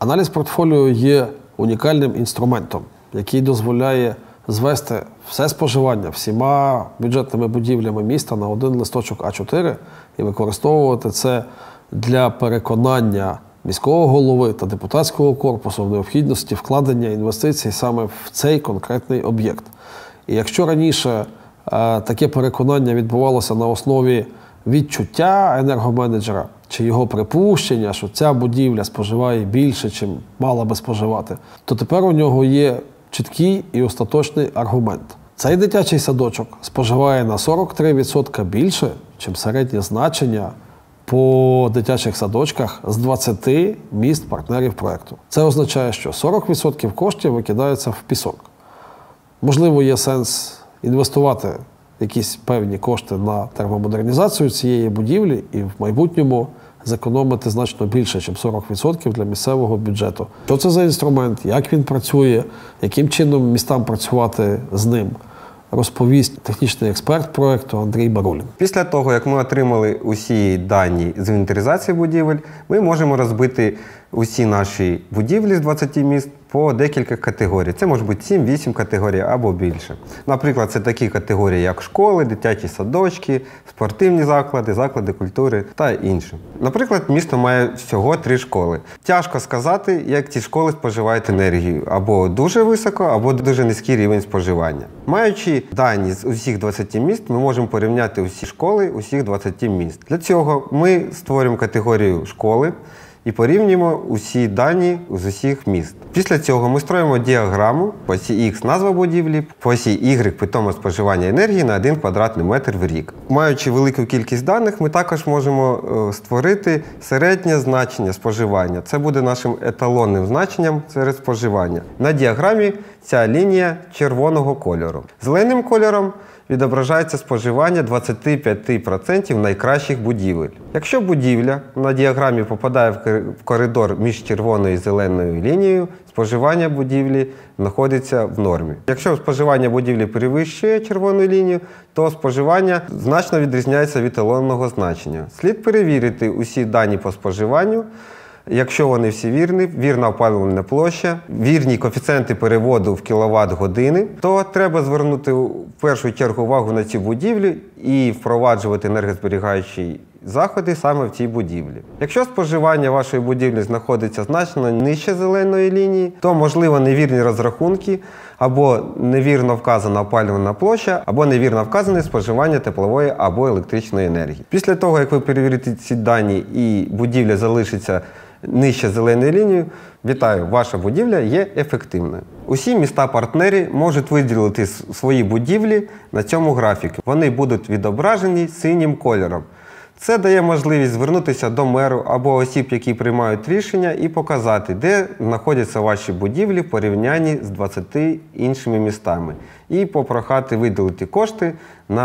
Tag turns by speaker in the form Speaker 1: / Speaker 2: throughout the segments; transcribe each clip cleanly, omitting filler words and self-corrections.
Speaker 1: Аналіз портфоліо є унікальним інструментом, який дозволяє звести все споживання всіма бюджетними будівлями міста на один листочок А4 і використовувати це для переконання міського голови та депутатського корпусу в необхідності вкладення інвестицій саме в цей конкретний об'єкт. І якщо раніше таке переконання відбувалося на основі відчуття енергоменеджера чи його припущення, що ця будівля споживає більше, чим мала би споживати, то тепер у нього є чіткий і остаточний аргумент. Цей дитячий садочок споживає на 43% більше, чим середнє значення по дитячих садочках з 20 міст-партнерів проєкту. Це означає, що 40% коштів викидаються в пісок. Можливо, є сенс інвестувати якісь певні кошти на термомодернізацію цієї будівлі і в майбутньому зекономити значно більше, ніж 40% для місцевого бюджету. Що це за інструмент, як він працює, яким чином містам працювати з ним, розповість технічний експерт проєкту Андрій Барулін.
Speaker 2: Після того, як ми отримали усі дані з інвентаризації будівель, ми можемо розбити усі наші будівлі з 20 міст по декілька категорій. Це може бути 7-8 категорій або більше. Наприклад, це такі категорії, як школи, дитячі садочки, спортивні заклади, заклади культури та інше. Наприклад, місто має всього 3 школи. Тяжко сказати, як ці школи споживають енергію. Або дуже високо, або дуже низький рівень споживання. Маючи дані з усіх 20 міст, ми можемо порівняти усі школи усіх 20 міст. Для цього ми створюємо категорію школи і порівнюємо усі дані з усіх міст. Після цього ми строїмо діаграму, по осі Х назва будівлі, по осі Y питоме споживання енергії на 1 квадратний метр в рік. Маючи велику кількість даних, ми також можемо створити середнє значення споживання. Це буде нашим еталонним значенням серед споживання. На діаграмі ця лінія червоного кольору. Зеленим кольором відображається споживання 25% найкращих будівель. Якщо будівля на діаграмі попадає в коридор між червоною і зеленою лінією, споживання будівлі знаходиться в нормі. Якщо споживання будівлі перевищує червону лінію, то споживання значно відрізняється від еталонного значення. Слід перевірити усі дані по споживанню. Якщо вони всі вірні, вірна опалювальна площа, вірні коефіцієнти переводу в кіловат-години, то треба звернути в першу чергу увагу на ці будівлі і впроваджувати енергозберігаючі заходи саме в цій будівлі. Якщо споживання вашої будівлі знаходиться значно нижче зеленої лінії, то можливо невірні розрахунки, або невірно вказана опалювальна площа, або невірно вказане споживання теплової або електричної енергії. Після того, як ви перевірите ці дані і будівля залишиться нижче зеленої лінії, вітаю, ваша будівля є ефективною. Усі міста-партнери можуть виділити свої будівлі на цьому графіку. Вони будуть відображені синім кольором. Це дає можливість звернутися до меру або осіб, які приймають рішення, і показати, де знаходяться ваші будівлі в порівнянні з 20 іншими містами. І попрохати виділити кошти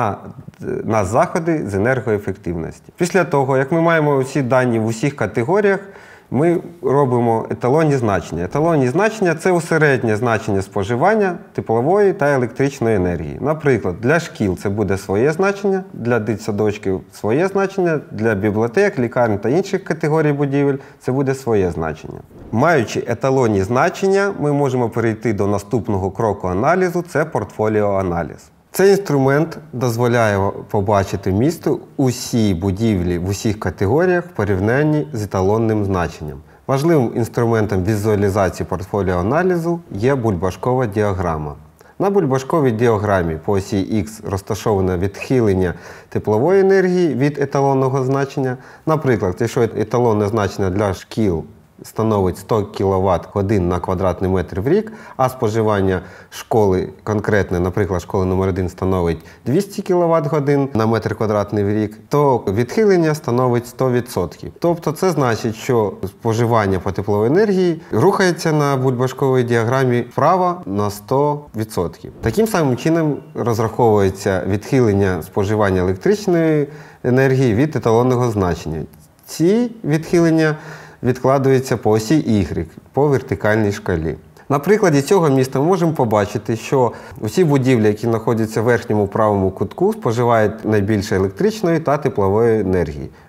Speaker 2: на заходи з енергоефективності. Після того, як ми маємо усі дані в усіх категоріях, ми робимо еталонні значення. Еталонні значення – це усереднє значення споживання теплової та електричної енергії. Наприклад, для шкіл це буде своє значення, для дитсадочків – своє значення, для бібліотек, лікарень та інших категорій будівель – це буде своє значення. Маючи еталонні значення, ми можемо перейти до наступного кроку аналізу – це портфоліоаналіз. Цей інструмент дозволяє побачити місту усі будівлі в усіх категоріях в порівнянні з еталонним значенням. Важливим інструментом візуалізації портфоліоаналізу є бульбашкова діаграма. На бульбашковій діаграмі по осі Х розташоване відхилення теплової енергії від еталонного значення. Наприклад, якщо еталонне значення для шкіл становить 100 кВт/годин на квадратний метр в рік, а споживання школи конкретно, наприклад, школи номер 1 становить 200 кВт/годин на метр квадратний в рік, то відхилення становить 100%. Тобто це значить, що споживання по тепловій енергії рухається на бульбашковій діаграмі вправо на 100%. Таким самим чином розраховується відхилення споживання електричної енергії від еталонного значення. Ці відхилення відкладується по осі Y, по вертикальній шкалі. На прикладі цього міста ми можемо побачити, що усі будівлі, які знаходяться в верхньому правому кутку, споживають найбільше електричної та теплової енергії.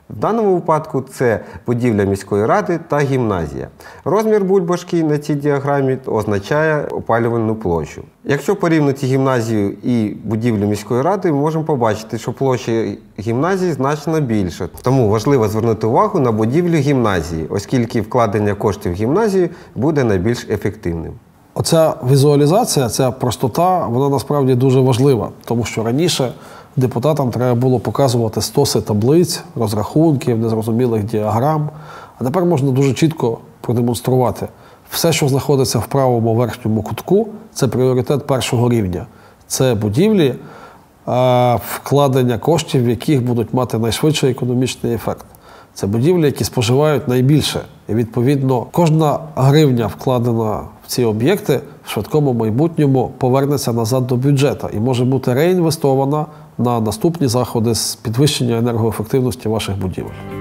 Speaker 2: В даному випадку це будівля міської ради та гімназія. Розмір бульбашки на цій діаграмі означає опалювальну площу. Якщо порівняти гімназію і будівлю міської ради, ми можемо побачити, що площа гімназії значно більша. Тому важливо звернути увагу на будівлю гімназії, оскільки вкладення коштів в гімназію буде найбільш ефективним.
Speaker 1: Оця візуалізація, ця простота, вона насправді дуже важлива, тому що раніше депутатам треба було показувати стоси таблиць, розрахунків, незрозумілих діаграм, а тепер можна дуже чітко продемонструвати. Все, що знаходиться в правому верхньому кутку, це пріоритет першого рівня. Це будівлі, вкладення коштів, в яких будуть мати найшвидший економічний ефект. Це будівлі, які споживають найбільше. І, відповідно, кожна гривня, вкладена в ці об'єкти, в швидкому майбутньому повернеться назад до бюджету і може бути реінвестована на наступні заходи з підвищення енергоефективності ваших будівель.